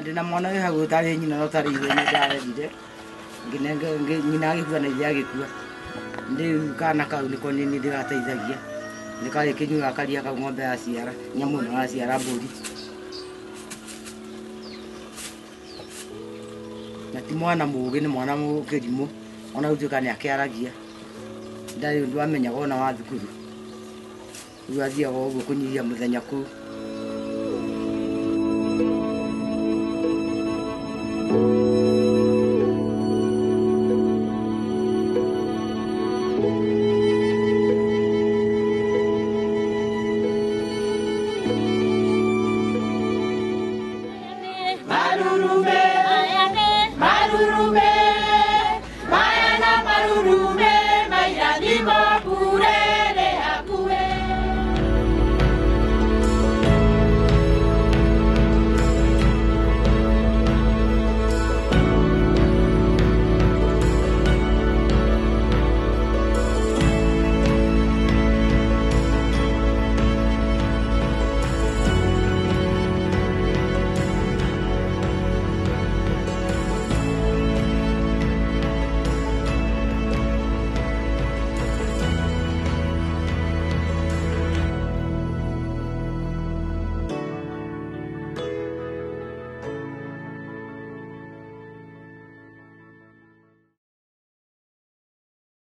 ndina mwana we hagu tari nyina no tari ithe ni ndarerire nyina agikua na ithe agikua ndi kana kau niko nini ndigateithagia nikari kinyuga karia kau ng'ombe ya ciara nyamu no ya ciara mburi na ti mwana mugi ni mwana mukirimu ona utuka ni akiaragia ndari ndu amenya ona wa thukuru uyu athiaga uguo kunyihia muthenya kuu